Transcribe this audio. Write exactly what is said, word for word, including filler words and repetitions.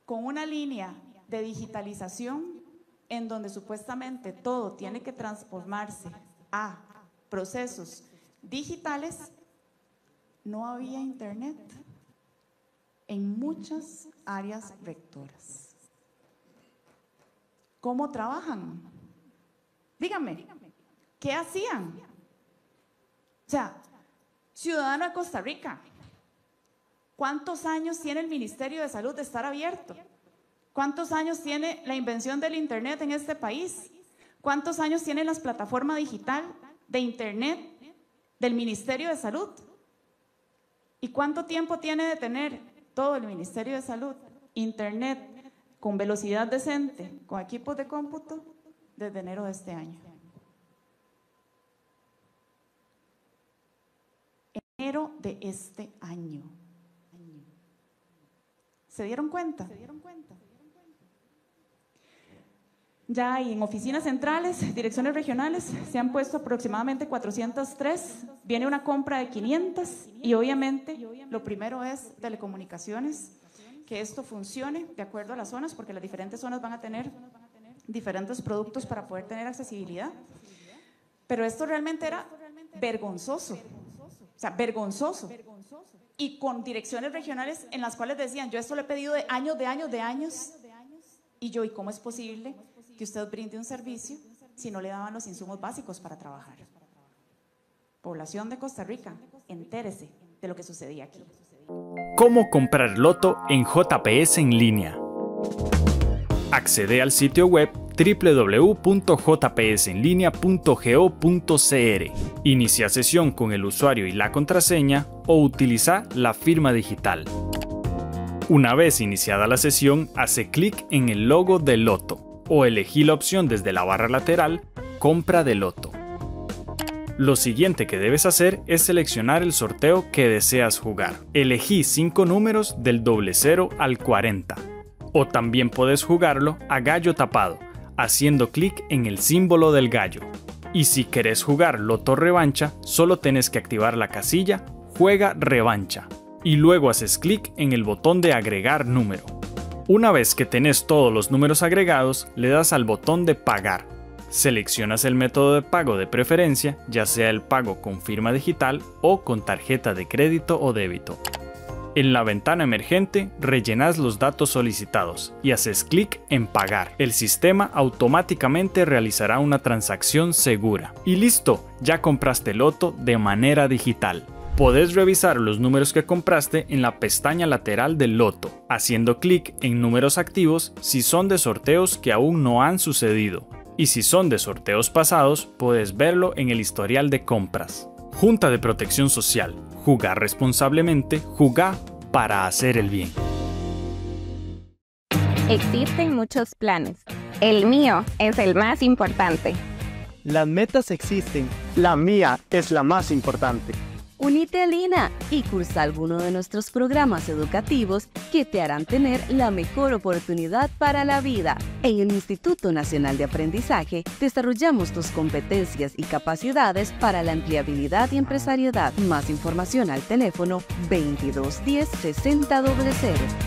con una línea de digitalización en donde supuestamente todo tiene que transformarse a procesos digitales, no había internet en muchas áreas rectoras. ¿Cómo trabajan? Díganme, ¿qué hacían? O sea, ciudadano de Costa Rica, ¿cuántos años tiene el Ministerio de Salud de estar abierto? ¿Cuántos años tiene la invención del internet en este país? ¿Cuántos años tiene la plataforma digital de internet del Ministerio de Salud? ¿Y cuánto tiempo tiene de tener todo el Ministerio de Salud internet con velocidad decente, con equipos de cómputo, desde enero de este año? Enero de este año. ¿Se dieron cuenta? ¿Se dieron cuenta? Ya hay en oficinas centrales, direcciones regionales, se han puesto aproximadamente cuatrocientas tres, viene una compra de quinientas y obviamente lo primero es telecomunicaciones, que esto funcione de acuerdo a las zonas, porque las diferentes zonas van a tener diferentes productos para poder tener accesibilidad. Pero esto realmente era vergonzoso, o sea, vergonzoso. Y con direcciones regionales en las cuales decían, yo esto lo he pedido de años, de años, de años, y yo, ¿y cómo es posible que usted brinde un servicio si no le daban los insumos básicos para trabajar? Población de Costa Rica, entérese de lo que sucedía aquí. ¿Cómo comprar loto en J P S en línea? Accede al sitio web doble u doble u doble u punto j p s en línea punto go punto c r. Inicia sesión con el usuario y la contraseña o utiliza la firma digital. Una vez iniciada la sesión, hace clic en el logo de Loto o elegí la opción desde la barra lateral Compra de Loto. Lo siguiente que debes hacer es seleccionar el sorteo que deseas jugar. Elegí cinco números del doble cero al cuarenta. O también puedes jugarlo a gallo tapado, haciendo clic en el símbolo del gallo. Y si querés jugar Loto Revancha, solo tenés que activar la casilla Juega Revancha. Y luego haces clic en el botón de agregar número. Una vez que tenés todos los números agregados, le das al botón de pagar. Seleccionas el método de pago de preferencia, ya sea el pago con firma digital o con tarjeta de crédito o débito. En la ventana emergente, rellenas los datos solicitados y haces clic en pagar. El sistema automáticamente realizará una transacción segura. Y listo, ya compraste Loto de manera digital. Podés revisar los números que compraste en la pestaña lateral del Loto, haciendo clic en números activos si son de sorteos que aún no han sucedido. Y si son de sorteos pasados, puedes verlo en el historial de compras. Junta de Protección Social. Jugar responsablemente, jugar para hacer el bien. Existen muchos planes. El mío es el más importante. Las metas existen. La mía es la más importante. Unite a Lina y cursa alguno de nuestros programas educativos que te harán tener la mejor oportunidad para la vida. En el Instituto Nacional de Aprendizaje desarrollamos tus competencias y capacidades para la empleabilidad y empresariedad. Más información al teléfono veintidós diez sesenta cero cero.